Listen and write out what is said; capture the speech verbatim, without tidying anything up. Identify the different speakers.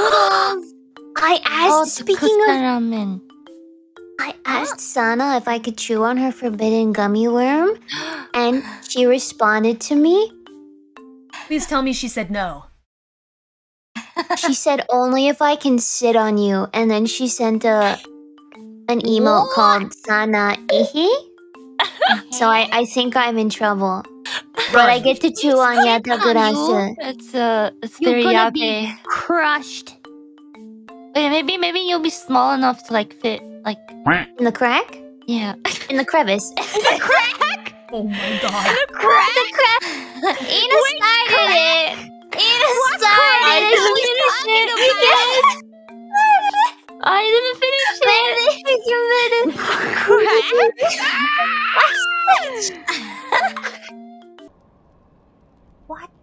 Speaker 1: noodles.
Speaker 2: I asked,
Speaker 1: Oh,
Speaker 2: speaking of...
Speaker 1: ramen.
Speaker 2: I asked Sana if I could chew on her forbidden gummy worm, and she responded to me.
Speaker 3: Please tell me she said no.
Speaker 2: She said only if I can sit on you, and then she sent a an emote
Speaker 1: What?
Speaker 2: called Sana Ihi. So I, I think I'm in trouble. But I get to chew on ya Takurasu.
Speaker 1: It's uh, it's
Speaker 4: You're
Speaker 1: very
Speaker 4: gonna
Speaker 1: yabe.
Speaker 4: be crushed.
Speaker 1: Wait, maybe maybe you'll be small enough to like fit like
Speaker 2: In the crack?
Speaker 1: yeah.
Speaker 2: In the crevice.
Speaker 4: The crack!
Speaker 3: Oh my god.
Speaker 4: The crack!
Speaker 2: The crack! Ina started it! Ina started
Speaker 1: I
Speaker 2: it!
Speaker 1: didn't
Speaker 2: She's
Speaker 1: finish
Speaker 2: talking
Speaker 1: it.
Speaker 2: about it!
Speaker 1: I didn't finish it.
Speaker 2: You made it!
Speaker 4: Crack?
Speaker 2: What?